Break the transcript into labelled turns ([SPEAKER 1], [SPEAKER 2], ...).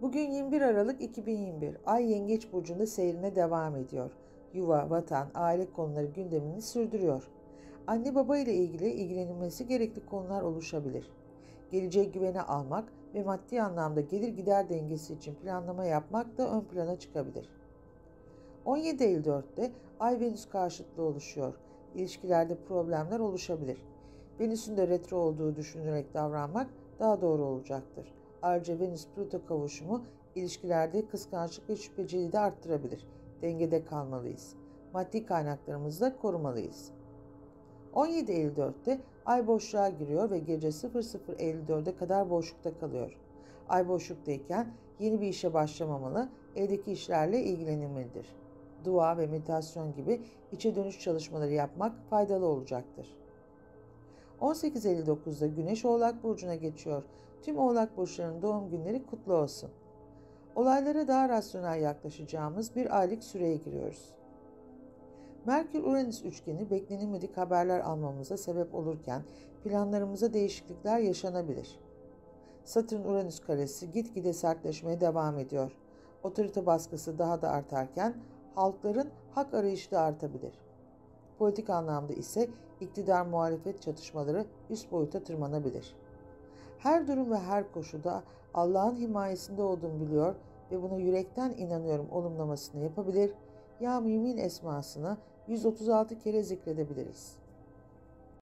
[SPEAKER 1] Bugün 21 Aralık 2021. Ay Yengeç burcunda seyrine devam ediyor. Yuva, vatan, aile konuları gündemini sürdürüyor. Anne baba ile ilgili ilgilenilmesi gerekli konular oluşabilir. Geleceğe güvene almak ve maddi anlamda gelir gider dengesi için planlama yapmak da ön plana çıkabilir. 17.54'te Ay-Venüs karşıtlığı oluşuyor. İlişkilerde problemler oluşabilir. Venüs'ün de retro olduğu düşünerek davranmak daha doğru olacaktır. Ayrıca Venüs-Plüto kavuşumu ilişkilerde kıskançlık ve şüpheciliği de arttırabilir. Dengede kalmalıyız. Maddi kaynaklarımızı da korumalıyız. 17.54'te Ay boşluğa giriyor ve gece 00.54'e kadar boşlukta kalıyor. Ay boşluktayken yeni bir işe başlamamalı, evdeki işlerle ilgilenilmelidir. Dua ve meditasyon gibi içe dönüş çalışmaları yapmak faydalı olacaktır. 18.59'da Güneş Oğlak Burcu'na geçiyor. Tüm Oğlak Burçlarının doğum günleri kutlu olsun. Olaylara daha rasyonel yaklaşacağımız bir aylık süreye giriyoruz. Merkür-Uranüs üçgeni beklenmedik haberler almamıza sebep olurken planlarımıza değişiklikler yaşanabilir. Satürn-Uranüs karesi gitgide sertleşmeye devam ediyor. Otorite baskısı daha da artarken halkların hak arayışı da artabilir. Politik anlamda ise iktidar muhalefet çatışmaları üst boyuta tırmanabilir. Her durum ve her koşulda Allah'ın himayesinde olduğumu biliyor ve buna yürekten inanıyorum olumlamasını yapabilir, ya mümin esmasını 136 kere zikredebiliriz.